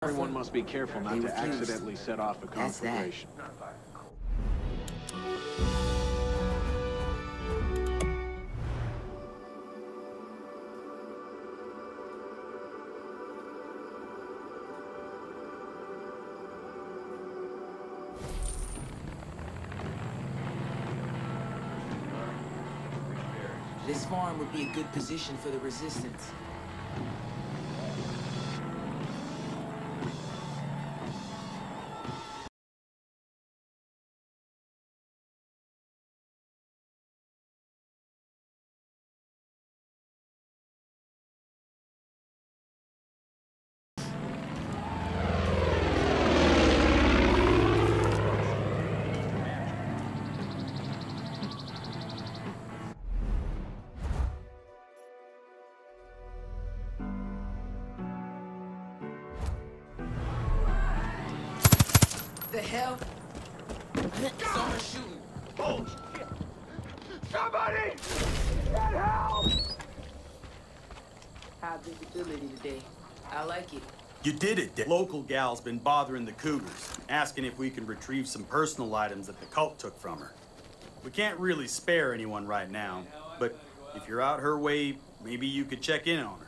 Everyone must be careful not to accidentally set off a conflagration. This farm would be a good position for the resistance. The hell? Someone's shooting. Oh, shit! Somebody! Get help! High visibility today. I like it. You did it, Dick. Local gal's been bothering the Cougars, asking if we can retrieve some personal items that the cult took from her. We can't really spare anyone right now, but if you're out her way, maybe you could check in on her.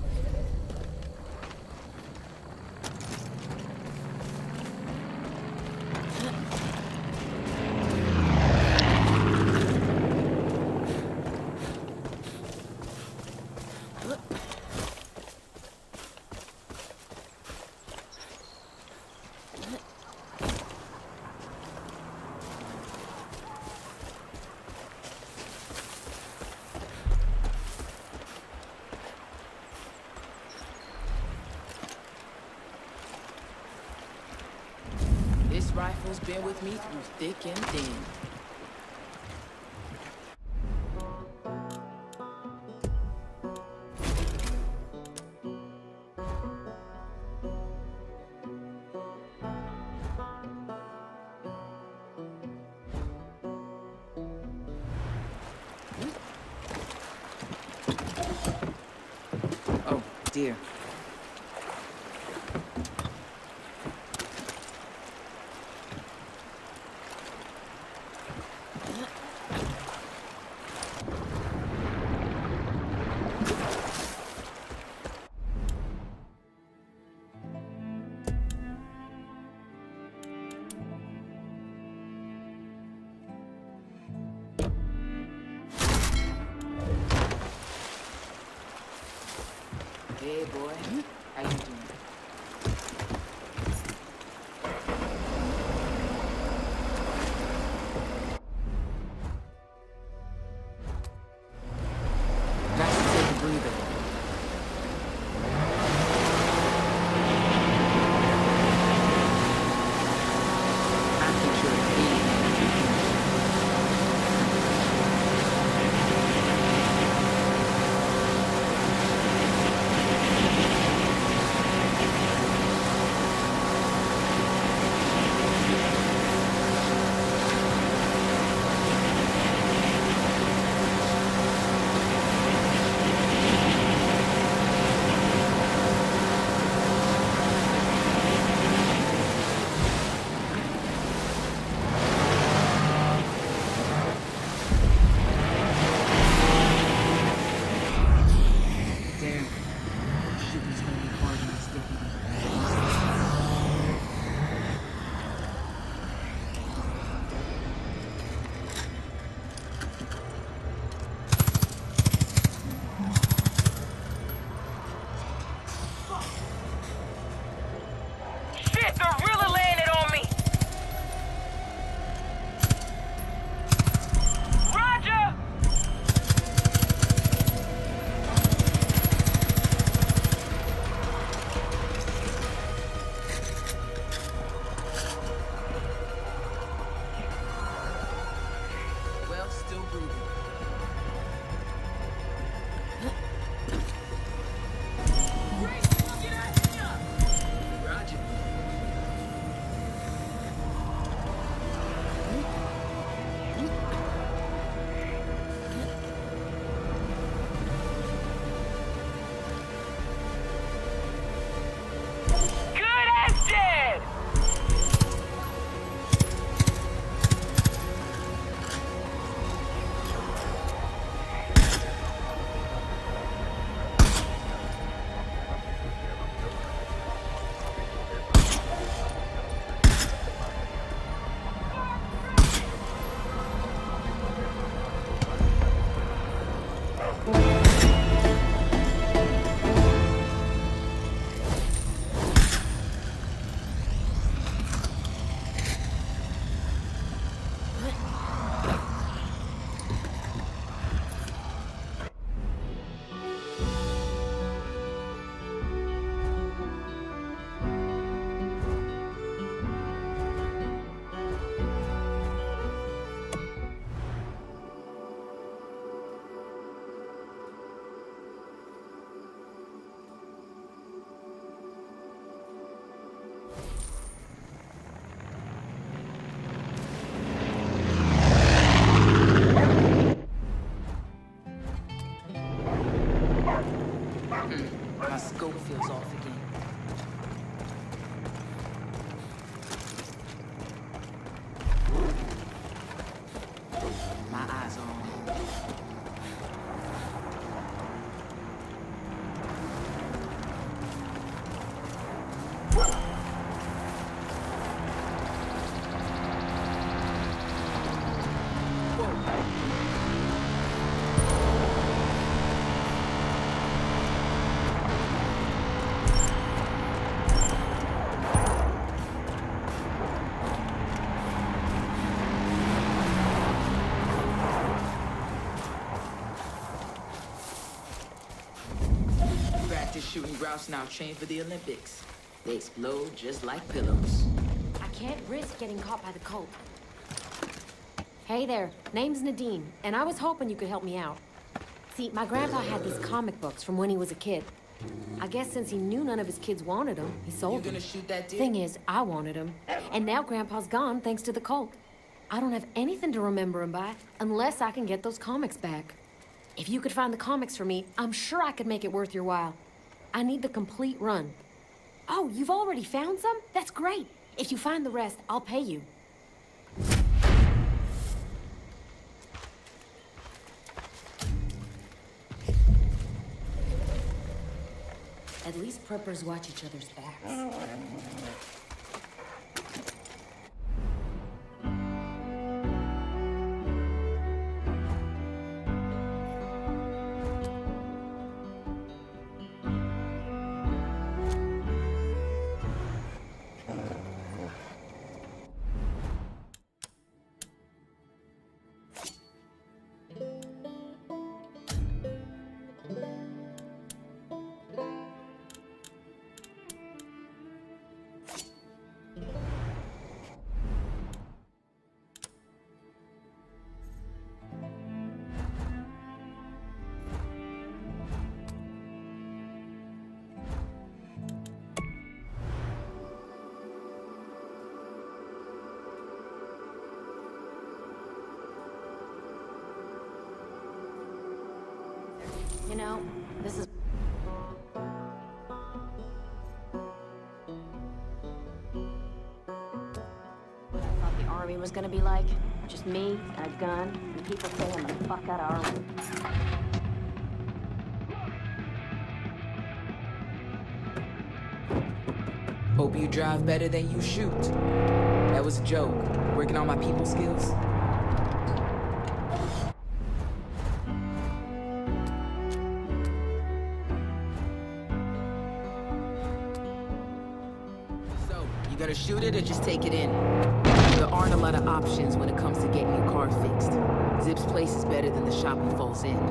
This rifle's been with me through thick and thin. Oh, dear. Hey, boy. How you doing? Got to take a breather. I think you're a idiot. Damn. Shit is gonna be hard on this deputy. Shit, they're really laying it on me! Roger! Well, still breathing. Roger. grouse now train for the Olympics. They explode just like pillows. I can't risk getting caught by the cult. Hey there, name's Nadine, and I was hoping you could help me out. See, my grandpa had these comic books from when he was a kid. I guess since he knew none of his kids wanted them, he sold them. You gonna shoot that deer? Thing is, I wanted them. And now Grandpa's gone thanks to the cult. I don't have anything to remember him by unless I can get those comics back. If you could find the comics for me, I'm sure I could make it worth your while. I need the complete run. Oh, you've already found some? That's great. If you find the rest, I'll pay you. At least preppers watch each other's backs. You know, this is... what I thought the army was gonna be like. Just me, and a gun, and people saying the fuck out of our room. Hope you drive better than you shoot. That was a joke. Working on my people skills. Gonna shoot it or just take it in? There aren't a lot of options when it comes to getting your car fixed. Zip's place is better than the shop in Falls End.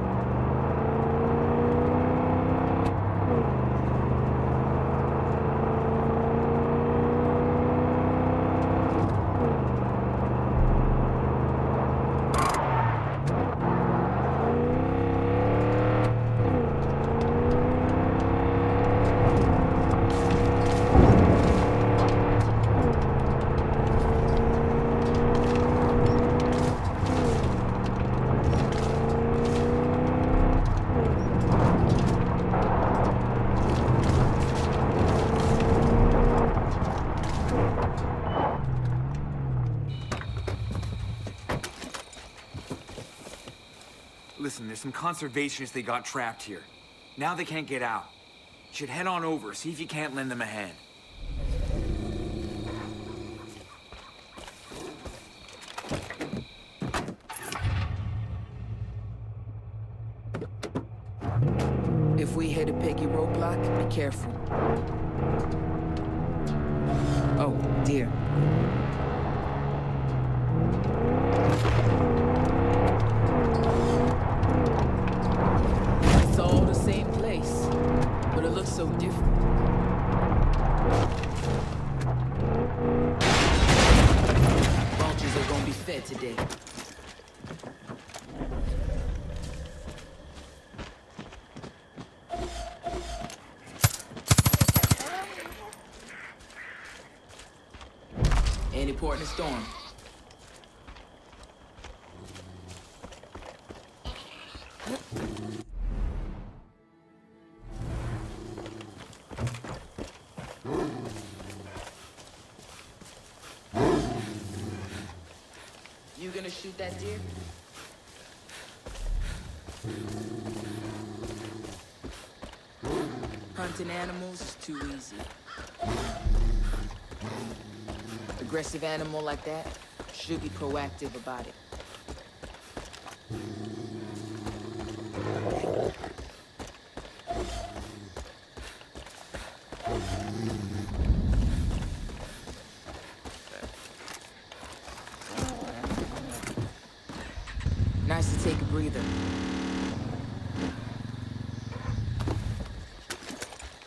Listen, there's some conservationists they got trapped here. Now they can't get out. You should head on over, see if you can't lend them a hand. If we hit a piggy roadblock, be careful. Oh, dear. It's all the same place, but it looks so different. Vultures are gonna be fed today. Any port in a storm. You gonna shoot that deer? Hunting animals is too easy. Aggressive animal like that should be proactive about it. Nice to take a breather.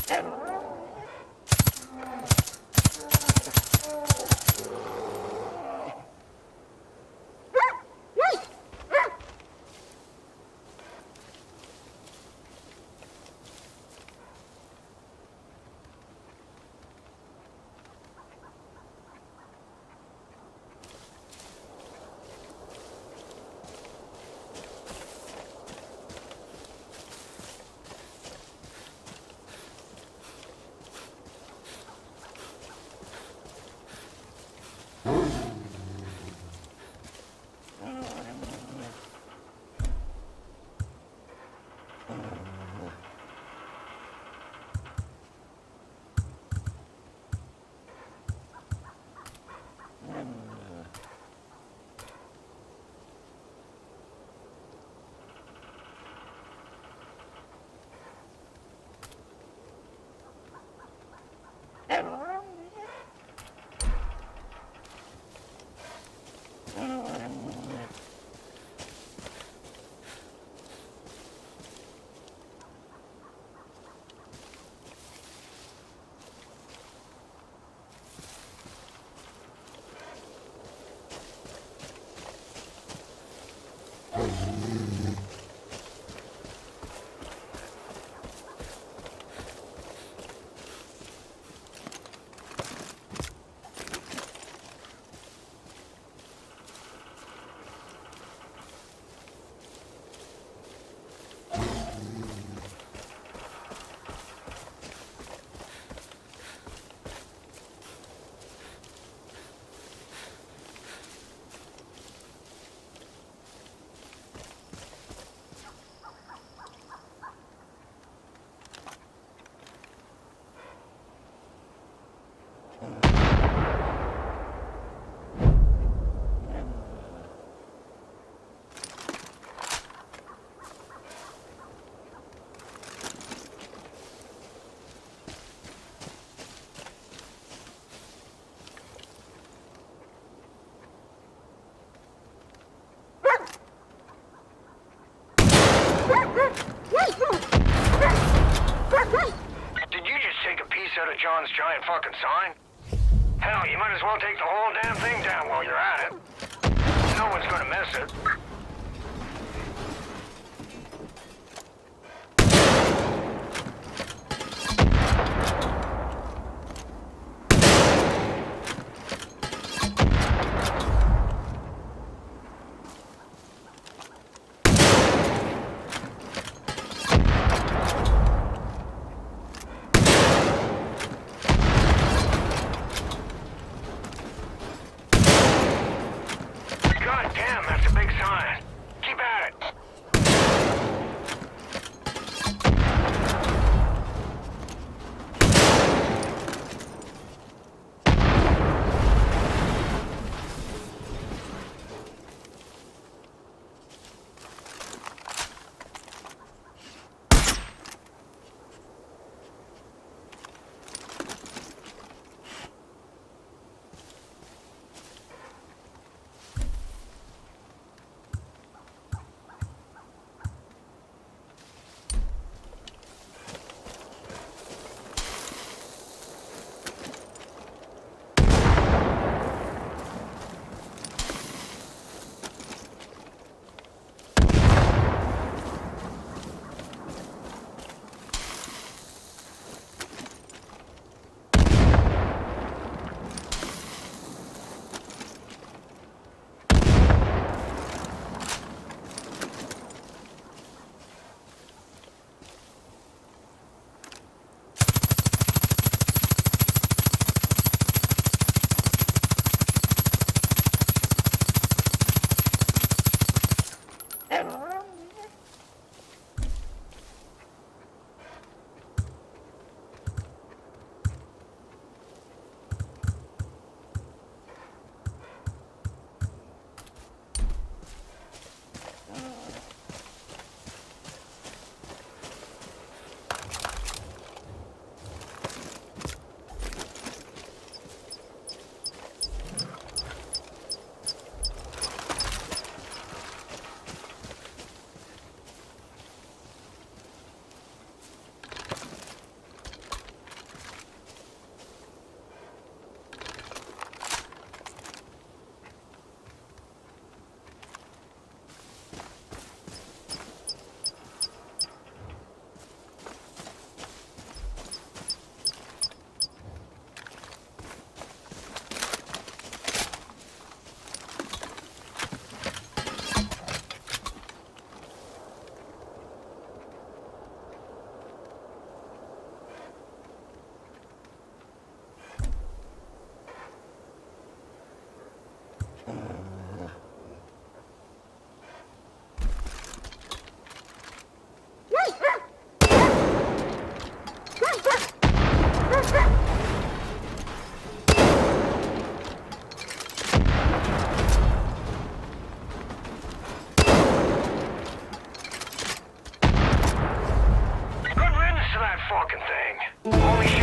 Out of John's giant fucking sign? Hell, you might as well take the whole damn thing down while you're at it. No one's gonna miss it. God damn, that's a big sign. fucking thing. Holy